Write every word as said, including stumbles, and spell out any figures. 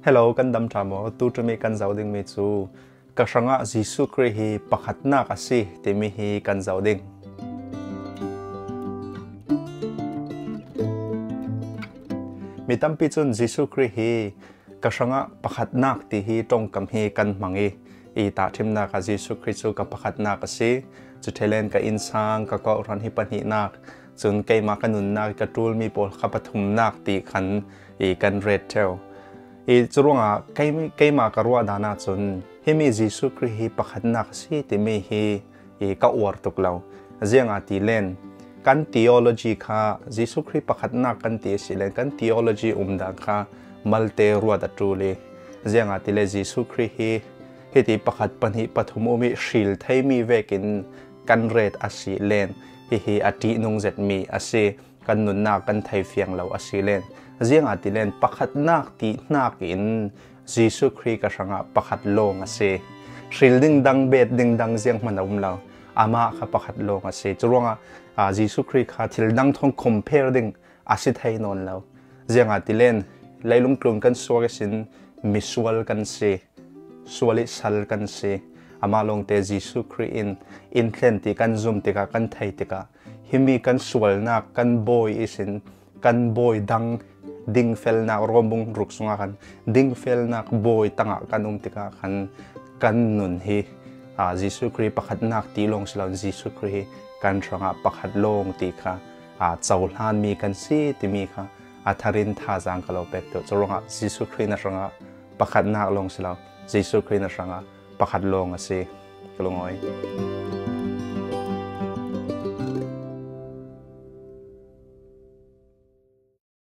Hello กันดำจามอตูจะมีกันเจ้าดิ่งมีจูกษังะยิสุคริฮีปักนักสิที่มีฮีกันเจ้าดิ่งมีตั้มปิจุนยิสุคริฮีกษังะปักนักที่ฮีตรงกับฮีกันมังอีอีตาทิมนักยิสุคริจูกับปักนักสิจุดเทเลนกับอินซังกับก็รันฮิปันฮีนักจนเกมากันนุนนักกระตูลมีโปลขับปฐุมนักตีขันอีกันเรดเทลอีจุรงอ่ะเกมเกมาการว่าดานาจนฮิมียิสุคริฮีปักนักสิที่มีฮีอีก็อวดตุกเราเจียงอาทิเลนกันทีโอโลจีค่ะยิสุคริปักนักกันทีสิเลนกันทีโอโลจีอุมดังค่ะมัลเตรัวดัตูเลเจียงอาทิเลยิสุคริฮีฮิติปักปันฮิปฐุมอุมิชิลไทมีเวกินกันเรดอาศิเลนฮิฮิอาทินุงเจ็ดมีอาศิกันนุนนักกันไทยเฟียงเราอาศิเลนเจียงอาทิเลนปักนักตีนักอินยิสุคริกสังะปักลงอาศิชิลดิ้งดังเบ็ดดิ้งดังเจียงมันอุ้มเราอามาข้าปักลงอาศิจุรงอ่ะยิสุคริข้าทิลดังทงคอมเพลดิ้งอาศิไทยนนเราเจียงอาทิเลนไล่ลุงกลุ่มกันสวกสินมิสวลกันเซสวลิสัลกันเซอามาลงเตยิสุคริอินอินเทนติกันซุมติกากันไทยติกาฮิมีกันสวลนักกันบอยอิสินกันบอยดังดิ้งเฟลนักรวมบุงรุกสุงกันดิ้งเฟลนักบอยตั้งกันอุมติกากันกันนุนฮีอายิสุคริปักนักตีลงสลายิสุคริกันสังะปักลงติกาอาเจ้าหลานมีกันซีติมีค่ะอาทารินท่าจังกะโลเป็ดตัวจรงะยิสุครินะสังะปักนักลงสลายิสุครินะสังะปักลงอาศัยกลงอ้อย